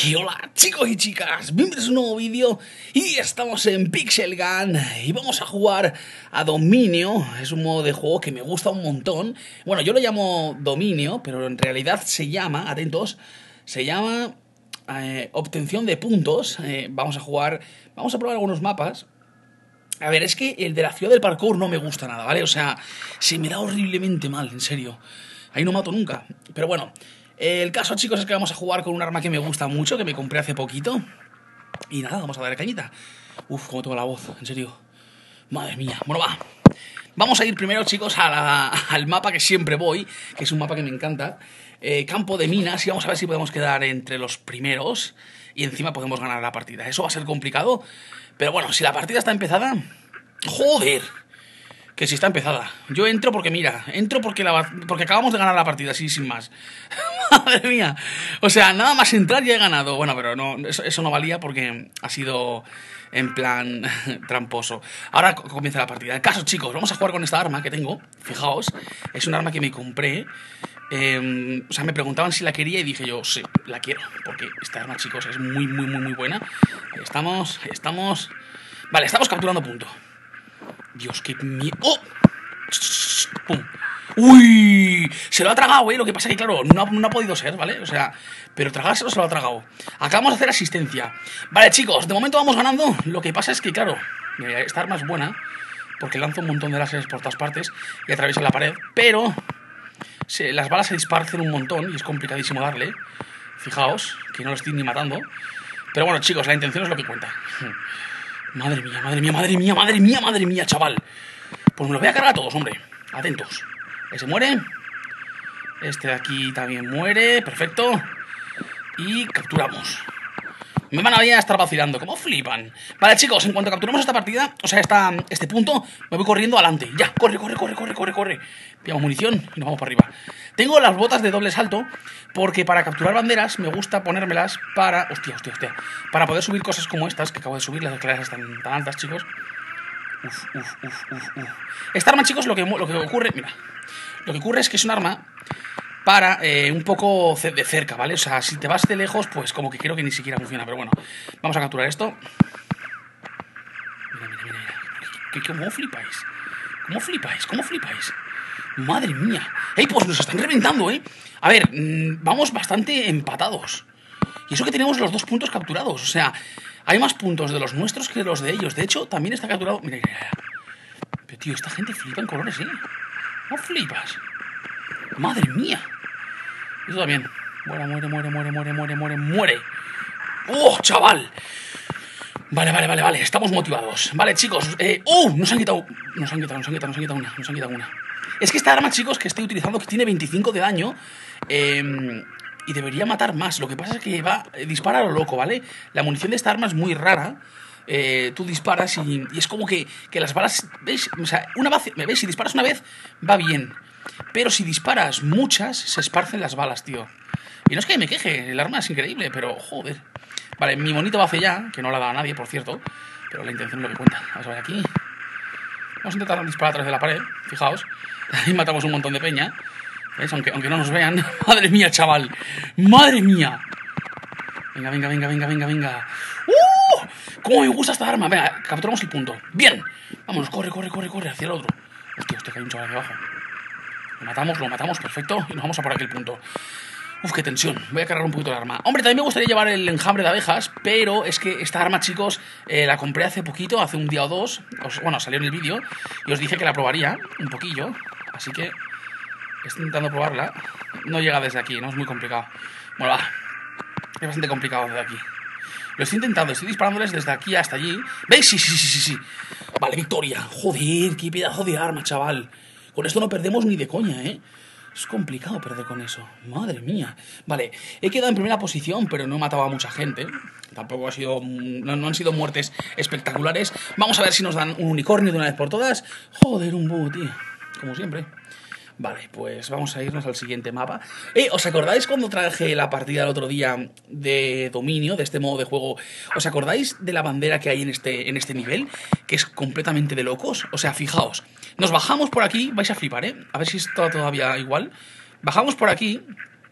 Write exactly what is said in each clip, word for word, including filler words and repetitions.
Y hola chicos y chicas, bienvenidos a un nuevo vídeo y estamos en Pixel Gun y vamos a jugar a Dominio. Es un modo de juego que me gusta un montón. Bueno, yo lo llamo Dominio, pero en realidad se llama, atentos, se llama eh, obtención de puntos. eh, Vamos a jugar, vamos a probar algunos mapas. A ver, es que el de la ciudad del parkour no me gusta nada, ¿vale? O sea, se me da horriblemente mal, en serio. Ahí no mato nunca, pero bueno. El caso, chicos, es que vamos a jugar con un arma que me gusta mucho, que me compré hace poquito. Y nada, vamos a darle cañita. Uf, cómo tengo la voz, en serio. Madre mía. Bueno, va. Vamos a ir primero, chicos, a la, al mapa que siempre voy, que es un mapa que me encanta. Eh, campo de minas, y vamos a ver si podemos quedar entre los primeros. Y encima podemos ganar la partida. Eso va a ser complicado, pero bueno, si la partida está empezada... ¡Joder! Que si está empezada. Yo entro porque, mira, entro porque, la, porque acabamos de ganar la partida, así sin más. Madre mía. O sea, nada más entrar ya he ganado. Bueno, pero no, eso, eso no valía porque ha sido en plan tramposo. Ahora comienza la partida. El caso, chicos, vamos a jugar con esta arma que tengo. Fijaos, es un arma que me compré. Eh, o sea, me preguntaban si la quería y dije yo, sí, la quiero. Porque esta arma, chicos, es muy, muy, muy, muy buena. Ahí estamos, estamos... Vale, estamos capturando punto. Dios, qué miedo. ¡Oh! ¡Pum! ¡Uy! Se lo ha tragado, ¿eh? Lo que pasa es que, claro, no ha, no ha podido ser, ¿vale? O sea, pero tragárselo se lo ha tragado. Acabamos de hacer asistencia. Vale, chicos, de momento vamos ganando. Lo que pasa es que, claro, esta arma es buena porque lanza un montón de láseres por todas partes y atraviesa la pared, pero se, las balas se disparcen un montón y es complicadísimo darle. Fijaos, que no lo estoy ni matando. Pero bueno, chicos, la intención es lo que cuenta. Madre mía, madre mía, madre mía, madre mía, madre mía, chaval. Pues me los voy a cargar a todos, hombre. Atentos. Ese muere. Este de aquí también muere. Perfecto. Y capturamos. Me van a venir a estar vacilando. ¿Cómo flipan? Vale, chicos, en cuanto capturamos esta partida, o sea, esta, este punto, me voy corriendo adelante. Ya, corre, corre, corre, corre, corre, corre. Pillamos munición y nos vamos para arriba. Tengo las botas de doble salto porque para capturar banderas me gusta ponérmelas para... Hostia, hostia, hostia. Para poder subir cosas como estas, que acabo de subir. Las escaleras están tan altas, chicos. Uf, uf, uf, uf, uf. Esta arma, chicos, lo que, lo que ocurre... Mira. Lo que ocurre es que es un arma para eh, un poco de cerca, ¿vale? O sea, si te vas de lejos, pues como que creo que ni siquiera funciona. Pero bueno, vamos a capturar esto. Mira, mira, mira, mira. ¿Cómo flipáis? ¿Cómo flipáis? ¿Cómo flipáis? Madre mía. ¡Ey, pues nos están reventando, eh! A ver, mmm, vamos bastante empatados. Y eso que tenemos los dos puntos capturados. O sea, hay más puntos de los nuestros que de los de ellos. De hecho, también está capturado... Mira, mira, mira. Pero, tío, esta gente flipa en colores, ¿eh? ¿Cómo flipas? Madre mía. Eso también. Muere, muere, muere, muere, muere, muere, muere, muere. ¡Oh, chaval! Vale, vale, vale, vale. Estamos motivados. Vale, chicos. Eh... ¡Oh! Nos han quitado... Nos han quitado, nos han quitado, nos han quitado una. Nos han quitado una. Es que esta arma, chicos, que estoy utilizando, que tiene veinticinco de daño, eh, y debería matar más. Lo que pasa es que va, eh, dispara a lo loco, ¿vale? La munición de esta arma es muy rara. Eh, tú disparas y, y es como que, que las balas... ¿Veis? O sea, una vez, ¿me veis? Si disparas una vez, va bien. Pero si disparas muchas, se esparcen las balas, tío. Y no es que me queje, el arma es increíble, pero joder. Vale, mi monito va hacia allá, que no la da a nadie, por cierto. Pero la intención es lo que cuenta. Vamos a ver aquí. Vamos a intentar disparar a través de la pared, fijaos. Ahí matamos un montón de peña. ¿Veis? Aunque, aunque no nos vean. Madre mía, chaval. Madre mía. Venga, venga, venga, venga, venga, venga. ¡Uh! ¿Cómo me gusta esta arma? Venga, capturamos el punto. Bien. Vámonos, corre, corre, corre, corre hacia el otro. Hostia, hostia, que hay un chaval aquí abajo. Lo matamos, lo matamos, perfecto. Y nos vamos a por aquel punto. Uf, qué tensión. Voy a cargar un poquito el arma. Hombre, también me gustaría llevar el enjambre de abejas, pero es que esta arma, chicos, eh, la compré hace poquito, hace un día o dos. Os, bueno, salió en el vídeo y os dije que la probaría un poquillo. Así que estoy intentando probarla. No llega desde aquí, ¿no? Es muy complicado. Bueno, va. Es bastante complicado desde aquí. Lo estoy intentando, estoy disparándoles desde aquí hasta allí. ¿Veis? Sí, sí, sí, sí, sí. Vale, victoria. Joder, qué pedazo de arma, chaval. Con esto no perdemos ni de coña, ¿eh? Es complicado perder con eso. Madre mía. Vale, he quedado en primera posición, pero no he matado a mucha gente. Tampoco ha sido... No, no han sido muertes espectaculares. Vamos a ver si nos dan un unicornio de una vez por todas. Joder, un búho, tío. Como siempre. Vale, pues vamos a irnos al siguiente mapa. Eh, ¿os acordáis cuando traje la partida el otro día de Dominio, de este modo de juego? ¿Os acordáis de la bandera que hay en este, en este nivel? Que es completamente de locos. O sea, fijaos, nos bajamos por aquí, vais a flipar, ¿eh? A ver si está todavía igual. Bajamos por aquí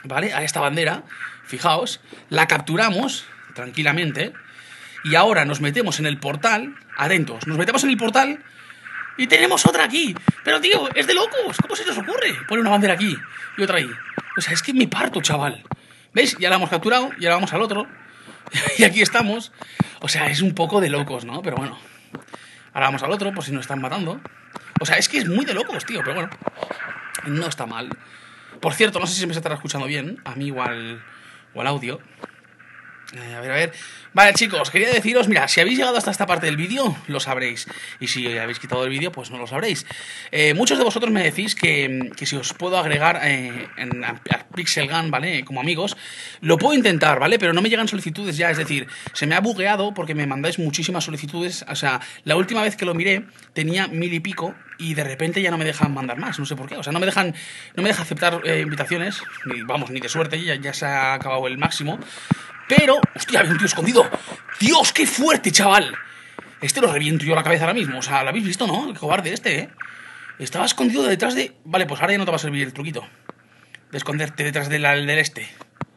¿vale? A esta bandera, fijaos, la capturamos tranquilamente y ahora nos metemos en el portal, atentos, nos metemos en el portal y tenemos otra aquí. Pero tío, es de locos, ¿cómo se nos ocurre poner una bandera aquí y otra ahí? O sea, es que me parto, chaval. ¿Veis? Ya la hemos capturado y ahora vamos al otro y aquí estamos. O sea, es un poco de locos, ¿no? Pero bueno, ahora vamos al otro por si nos están matando. O sea, es que es muy de locos, tío, pero bueno, no está mal. Por cierto, no sé si se me estará escuchando bien, a mí o al, o al audio. Eh, a ver, a ver. Vale, chicos, quería deciros, mira, si habéis llegado hasta esta parte del vídeo, lo sabréis. Y si habéis quitado el vídeo, pues no lo sabréis. Eh, muchos de vosotros me decís que, que si os puedo agregar eh, en, a, a Pixel Gun, ¿vale? Como amigos. Lo puedo intentar, ¿vale? Pero no me llegan solicitudes ya, es decir, se me ha bugueado porque me mandáis muchísimas solicitudes. O sea, la última vez que lo miré tenía mil y pico y de repente ya no me dejan mandar más, no sé por qué. O sea, no me dejan, no me deja aceptar eh, invitaciones, ni, vamos, ni de suerte, ya, ya se ha acabado el máximo. Pero, hostia, había un tío escondido. Dios, qué fuerte, chaval. Este lo reviento yo la cabeza ahora mismo. O sea, lo habéis visto, ¿no? El cobarde este, ¿eh? Estaba escondido detrás de... Vale, pues ahora ya no te va a servir el truquito de esconderte detrás del, del este.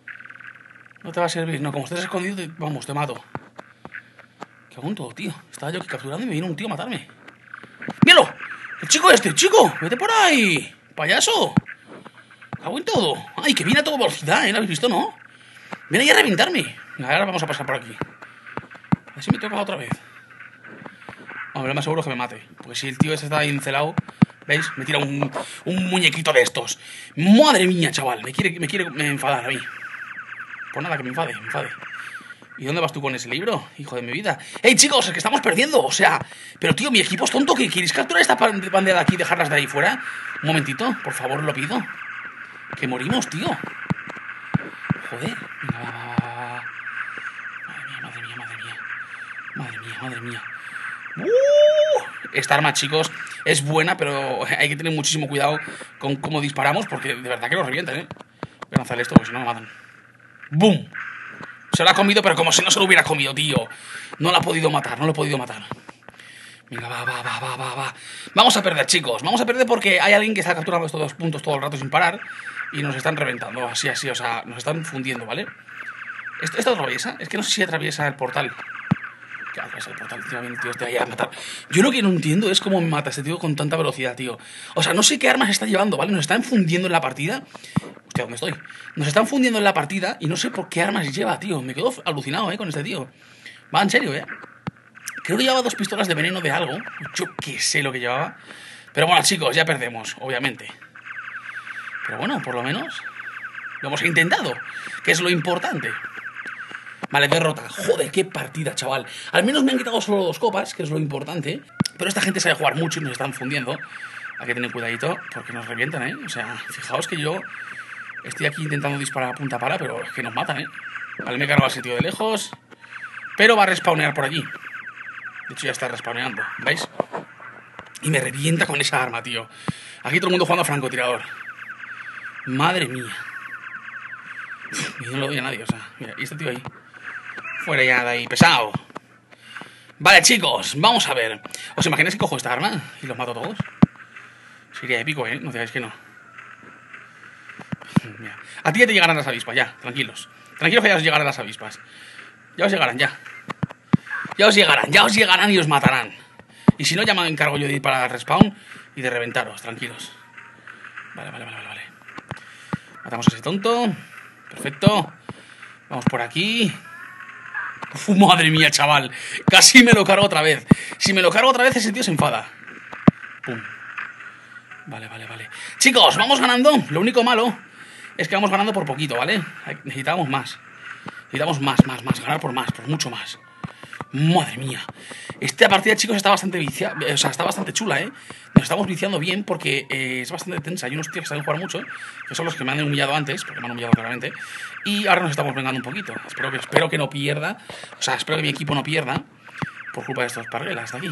No te va a servir. No, como estés escondido, te... vamos, te mato. Qué agunto, tío. Estaba yo aquí capturando y me vino un tío a matarme. ¡Míralo! El chico este, chico. Vete por ahí. Payaso. Cago en todo. Ay, que viene a toda velocidad, ¿eh? ¿Lo habéis visto, no? Viene ya a reventarme. Ahora vamos a pasar por aquí. A ver si me toca otra vez. Hombre, lo más seguro es que me mate. Porque si el tío ese está ahí encelado, ¿veis? Me tira un, un muñequito de estos. Madre mía, chaval. Me quiere, me quiere me enfadar a mí. Pues nada, que me enfade, me enfade. ¿Y dónde vas tú con ese libro? Hijo de mi vida. ¡Ey, chicos! Es que estamos perdiendo. O sea, pero tío, mi equipo es tonto. ¿Que queréis capturar esta bandera de aquí y dejarlas de ahí fuera? Un momentito, por favor, lo pido. Que morimos, tío. Joder. Venga, va, va, va, va. Madre mía, madre mía, madre mía. Madre mía, madre mía. Uh, esta arma, chicos, es buena, pero hay que tener muchísimo cuidado con cómo disparamos, porque de verdad que lo revientan, ¿eh? Voy a lanzar esto, porque si no me matan. ¡Bum! Se lo ha comido, pero como si no se lo hubiera comido, tío. No lo ha podido matar, no lo he podido matar. Venga, va, va, va, va, va, va. Vamos a perder, chicos. Vamos a perder porque hay alguien que está capturando estos dos puntos todo el rato sin parar y nos están reventando, así, así, o sea, nos están fundiendo, ¿vale? ¿Esto, esto atraviesa? Es que no sé si atraviesa el portal. ¿Qué atraviesa el portal? Tío, el tío este ahí a matar. Yo lo que no entiendo es cómo me mata este tío con tanta velocidad, tío. O sea, no sé qué armas está llevando, ¿vale? Nos están fundiendo en la partida. Hostia, ¿dónde estoy? Nos están fundiendo en la partida y no sé por qué armas lleva, tío. Me quedo alucinado, ¿eh? Con este tío. Va, en serio, ¿eh? Creo que llevaba dos pistolas de veneno de algo. Yo qué sé lo que llevaba. Pero bueno, chicos, ya perdemos, obviamente. Pero bueno, por lo menos lo hemos intentado, que es lo importante. Vale, derrota. Joder, qué partida, chaval. Al menos me han quitado solo dos copas, que es lo importante. Pero esta gente sabe jugar mucho y nos están fundiendo. Hay que tener cuidadito, porque nos revientan, ¿eh? O sea, fijaos que yo estoy aquí intentando disparar a punta pala, pero es que nos matan, ¿eh? Vale, me he cargado ese tío de lejos. Pero va a respawnear por allí. De hecho ya está respawneando, ¿veis? Y me revienta con esa arma, tío. Aquí todo el mundo jugando a francotirador. Madre mía. Y no lo doy a nadie, o sea, mira, y este tío ahí. Fuera ya de ahí, pesado. Vale, chicos, vamos a ver. ¿Os imagináis que cojo esta arma y los mato a todos? Sería épico, ¿eh? No digáis que no. Mira. A ti ya te llegarán las avispas, ya, tranquilos. Tranquilos que ya os llegarán las avispas. Ya os llegarán, ya. Ya os llegarán, ya os llegarán y os matarán. Y si no, ya me encargo yo de ir para el respawn y de reventaros, tranquilos. Vale, vale, vale, vale, vale. Matamos a ese tonto. Perfecto. Vamos por aquí. Uf, madre mía, chaval. Casi me lo cargo otra vez. Si me lo cargo otra vez, ese tío se enfada. Pum. Vale, vale, vale. Chicos, vamos ganando. Lo único malo es que vamos ganando por poquito, ¿vale? Necesitamos más. Necesitamos más, más, más. Ganar por más, por mucho más. Madre mía. Esta partida, chicos, está bastante viciada. O sea, está bastante chula, ¿eh? Nos estamos viciando bien porque eh, es bastante tensa. Hay unos tíos que saben jugar mucho, que son los que me han humillado antes, porque me han humillado claramente. Y ahora nos estamos vengando un poquito. Espero que, espero que no pierda. O sea, espero que mi equipo no pierda por culpa de estos parguelas de aquí.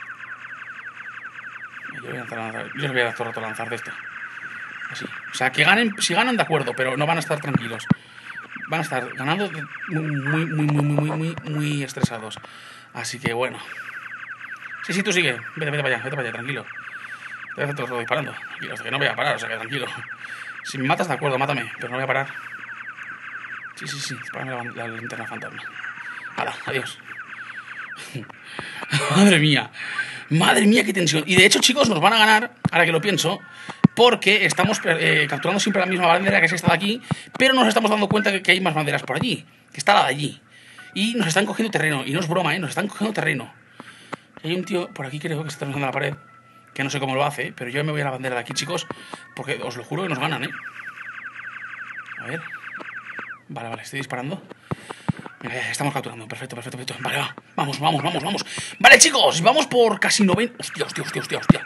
Yo, voy a lanzar, yo les voy a dar todo el rato a lanzar de esto. Así. O sea, que ganen, si ganan, de acuerdo, pero no van a estar tranquilos. Van a estar ganando muy, muy, muy, muy, muy, muy, muy estresados. Así que bueno. Sí, sí, tú sigue. Vete, vete para allá, vete para allá, tranquilo. Te voy a hacer todo disparando. Tranquilo, hasta que no voy a parar, o sea que tranquilo. Si me matas, de acuerdo, mátame, pero no voy a parar. Sí, sí, sí, disparame la, la linterna fantasma. Hala, adiós. Madre mía. Madre mía, qué tensión. Y de hecho, chicos, nos van a ganar, ahora que lo pienso, porque estamos eh, capturando siempre la misma bandera, que es esta de aquí, pero nos estamos dando cuenta que, que hay más banderas por allí, que está la de allí. Y nos están cogiendo terreno, y no es broma, ¿eh? Nos están cogiendo terreno. Y hay un tío por aquí, creo que se está cruzando la pared, que no sé cómo lo hace, pero yo me voy a la bandera de aquí, chicos, porque os lo juro que nos ganan, ¿eh? A ver. Vale, vale, estoy disparando. Mira, ya estamos capturando. Perfecto, perfecto, perfecto. Vale, va. Vamos, vamos, vamos, vamos. Vale, chicos, vamos por casi noventa... Hostia, hostia, hostia, hostia, hostia.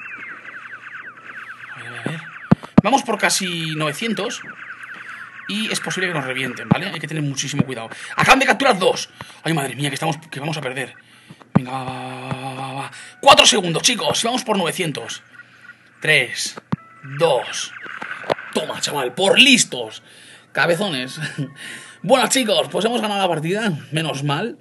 A ver, a ver, a ver. Vamos por casi novecientos. Y es posible que nos revienten, ¿vale? Hay que tener muchísimo cuidado. Acaban de capturar dos. Ay, madre mía, que estamos, que vamos a perder. Venga, va, va, va, va, va. Cuatro segundos, chicos. Vamos por novecientos. Tres, dos. Toma, chaval, por listos. Cabezones. Bueno, chicos, pues hemos ganado la partida. Menos mal.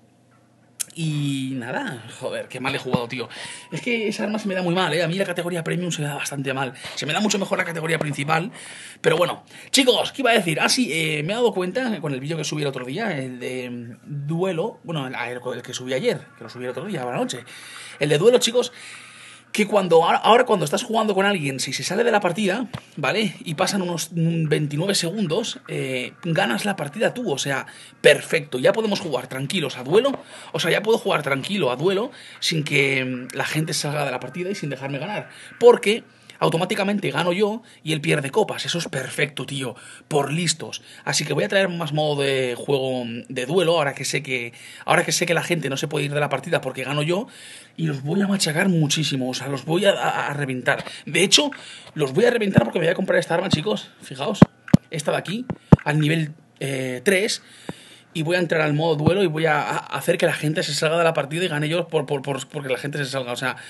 Y nada, joder, qué mal he jugado, tío. Es que esa arma se me da muy mal, ¿eh? A mí la categoría Premium se me da bastante mal. Se me da mucho mejor la categoría principal. Pero bueno, chicos, ¿qué iba a decir? Ah, sí, eh, me he dado cuenta con el vídeo que subí el otro día, el de duelo. Bueno, el, el que subí ayer, que lo subí el otro día, a la noche. El de duelo, chicos, que cuando ahora cuando estás jugando con alguien, si se sale de la partida, ¿vale? Y pasan unos veintinueve segundos, eh, ganas la partida tú, o sea, perfecto, ya podemos jugar tranquilos a duelo, o sea, ya puedo jugar tranquilo a duelo sin que la gente salga de la partida y sin dejarme ganar, porque automáticamente gano yo y él pierde copas. Eso es perfecto, tío, por listos. Así que voy a traer más modo de juego de duelo, ahora que sé que ahora que sé que la gente no se puede ir de la partida porque gano yo, y los voy a machacar muchísimo, o sea, los voy a, a, a reventar. De hecho, los voy a reventar porque me voy a comprar esta arma, chicos. Fijaos, esta de aquí, al nivel eh, tres. Y voy a entrar al modo duelo y voy a, a hacer que la gente se salga de la partida y gane yo por, por, por, porque la gente se salga. O sea,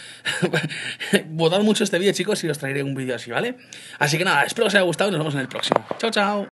votad mucho este vídeo, chicos, y os traeré un vídeo así, ¿vale? Así que nada, espero que os haya gustado y nos vemos en el próximo. Chao, chao.